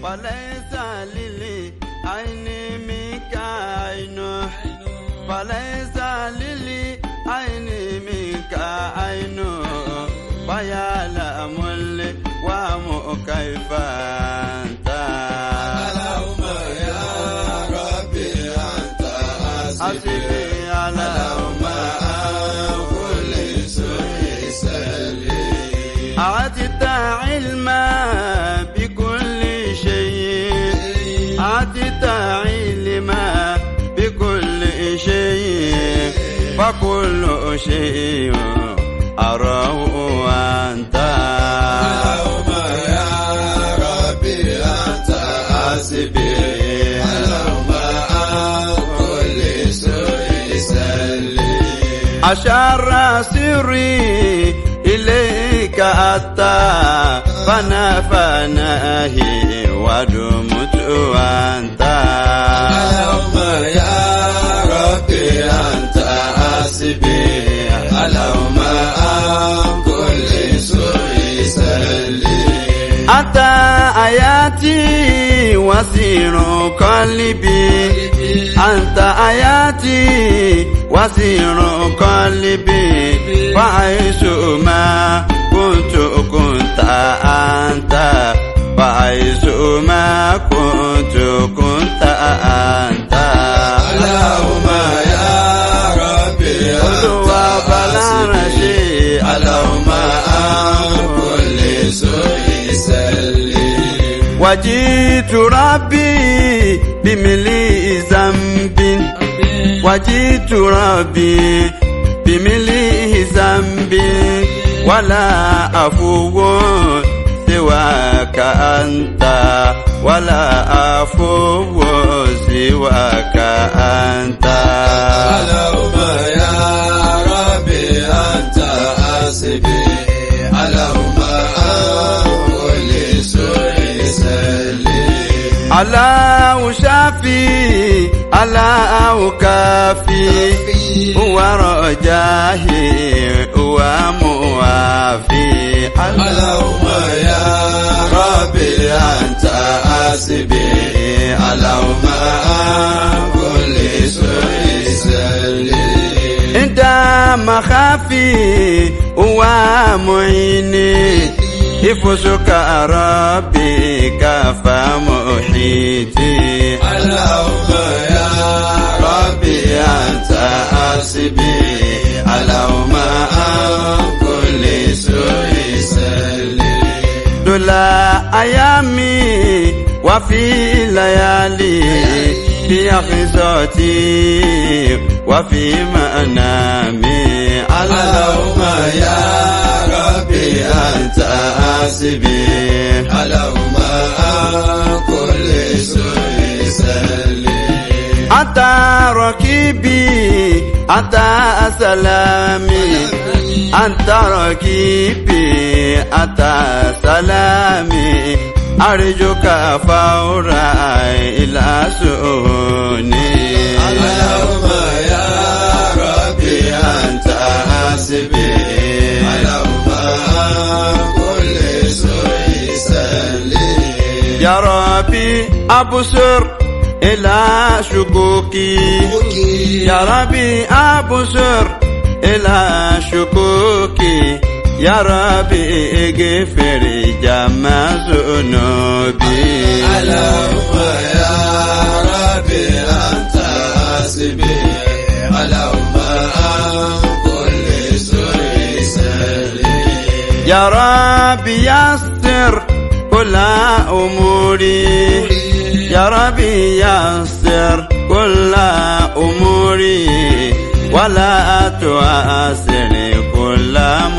فليس للعين منك عين فليس للعين منك عين فيعلم الوهم كيف أنت اللهم يا ربي أنت حسبي اللهم عن كل سوء سلي أعطيت علما بكل شيء أعطيت علما بكل شيء فكل شيء أراه أنت اللهم يا ربي أنت حسبي اللهم عن كل سوء سلي أشار سري إليك أتى فناه ودمت أنت اللهم يا ربي أنت حسبي اللهم عن كل سوء سلي أتى آياتي وسير قلبي أنت آياتي وسير قلبي فعيش ما كنت أنت فعيش ما كنت أنت اللهم يا ربي أنت حسبي اللهم عن كل سوء سلي وجيت ربي بملء ذنب وجيت ربي بملء ذنب ولا عفو سواك أنت ولا عفو سواك أنت اللهم يا ربي أنت حسبي اللهم عن كل سوء سلي الله شافي الله كافي هو رجاهي هو موافي اللهم يا ربي أنت حسبي اللهم عن كل سوء سلي انت مخافي هو معيني حفظك ربي كفى محيطي اللهم يا ربي أنت حسبي اللهم عن كل سوء سلي دلا أيامي وفي ليالي في خصاتي وفي منامي اللهم يا ربي أنت حسبي اللهم عن كل سوء سلي أتى ركيبي أتى سلامي أنت ركيبي أتى سلامي أرجوك فورا إلى سؤوني اللهم يا ربي أنت حسبي اللهم عن كل سوء سلي يا ربي أبصر إلى شكوكي يا ربي أبصر إلى شكوكي يا ربي اغفر جميع ذنوبي اللهم يا ربي أنت حسبي اللهم عن كل سوء سلي يا ربي يسر كل أموري يا ربي يسر كل أموري ولا تؤثر كل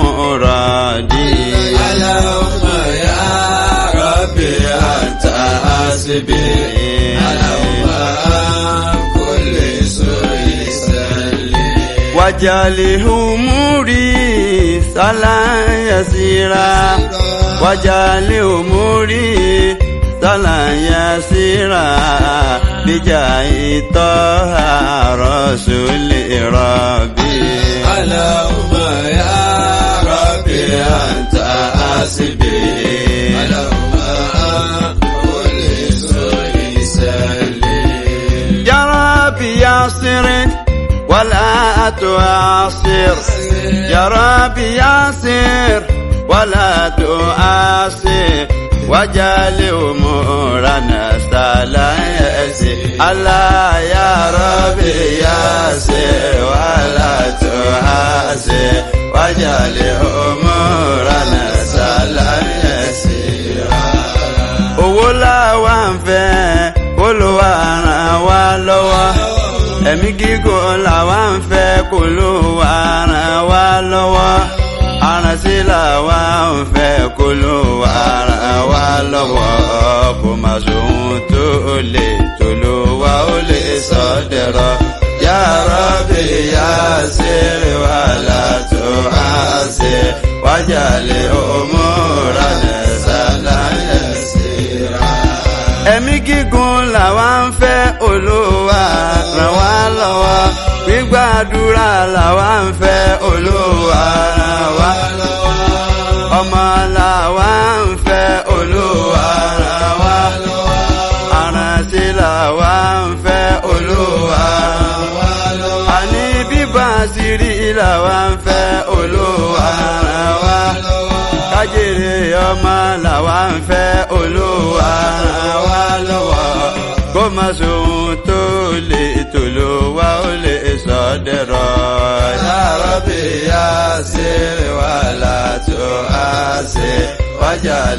مرادي اللهم يا ربي أنت حسبي اللهم عن كل سوء سلي واجعل أموري سهلا يسيرا واجعل أموري سهلا يسيرا بجاه طه رسول ربي اللهم يا ربي أنت حسبي اللهم عن كل ولا تعصر يا ربي يسر ولا تعصر واجعل أمورنا سهلا يسر الله يا ربي يسر ولا تعصر واجعل أمورنا سهلا يسر owó làwa ń fẹ́ k'Olúwa ràn wá lọ́wọ́ ẹ̀mí gígùn làwa ń fẹ́ k'Olúwa ràn wá lọ́wọ́ àrànṣe làwa ń fẹ́ k'Olúwa ràn wá lọ́wọ́ kó má sóhun tó lè t'Olúwa ó lè sọ dẹ̀rọ̀ ya Rabbi yasir wala tu'asir waj'al umurana sahlan yasira. Ẹ̀mí gígùn làwa ń fẹ́ Olúwa ràn wá lọ́wọ́ gbígbàdúrà làwa ń fẹ́ Olúwa ràn wá lọ́wọ́ ọmọ làwa ń fẹ́ Olúwa ràn wá lọ́wọ́ àrànṣe làwa ń fẹ́ Olúwa ràn wá lọ́wọ́ àní bíbá àṣírí làwa ń fẹ́ Olúwa ràn wá lọ́wọ́ kájèrè ọmọ làwa ń fẹ́ Olúwa ràn wá lọ́wọ́ kó má sóhun tó lè t'Olúwa ó lè sọ dẹ̀rọ̀ ya Rabbi yasir wala tu'asir waj'al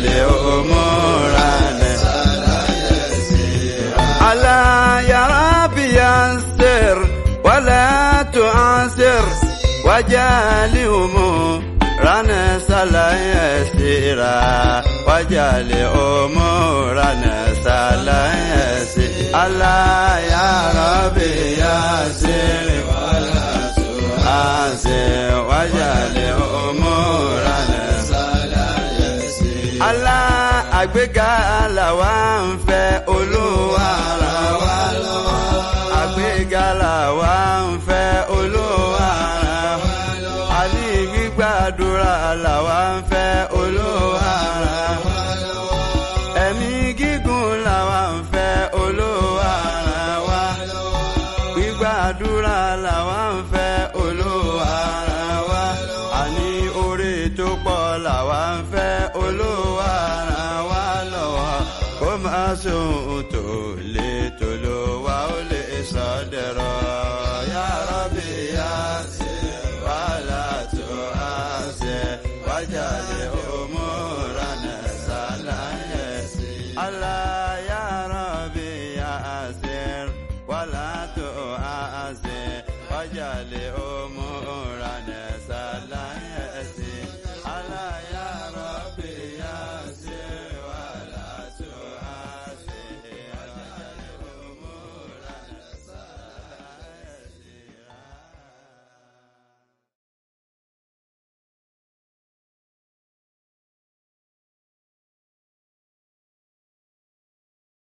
umurana sahlan yasira. Allah ya Rabbi yasir wala tu'asir waj'al umurana sahlan yasira waj'al umurana sahlan yasira. Allah ya Rabbi yasir wala tu'asir waj'al umurana sahlan yasira. Allah àgbéga làwa ń fẹ́ Olúwa ràn wá lọ́wọ́ àgbéga làwa ń fẹ́ Olúwa ràn wá lọ́wọ́ àní gbígbàdúrà làwa ń fẹ́ Olúwa ràn wá lọ́wọ́ ẹ̀mí gígùn làwa ń fẹ́ Olúwa ràn wá lọ́wọ́ gbígbàdúrà làwa ń fẹ́ Olúwa ràn wá lọ́wọ́ àní oore tó pọ̀ làwa ń fẹ́ Olúwa ràn wá lọ́wọ́ kó má sóhun tó lè t'Olúwa ó lè sọ dẹ̀rọ̀ ya Rabbi yasir wala tu'asir waj'al umurana sahlan yasira. Allah ya Rabbi yasir wala tu'asir waj'al